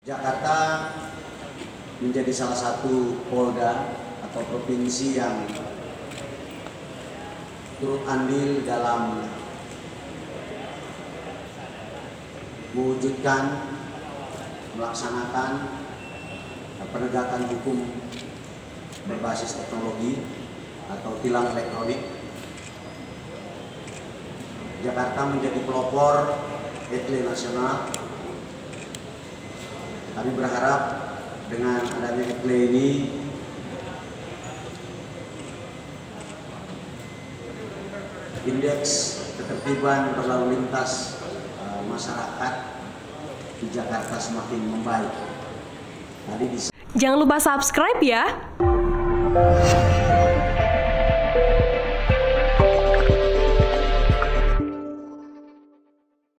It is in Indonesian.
Jakarta menjadi salah satu polda atau provinsi yang turut andil dalam mewujudkan, melaksanakan penegakan hukum berbasis teknologi atau tilang elektronik. Jakarta menjadi pelopor ETLE Nasional. Kami berharap dengan adanya ETLE ini indeks ketertiban berlalu lintas masyarakat di Jakarta semakin membaik. Jangan lupa subscribe ya.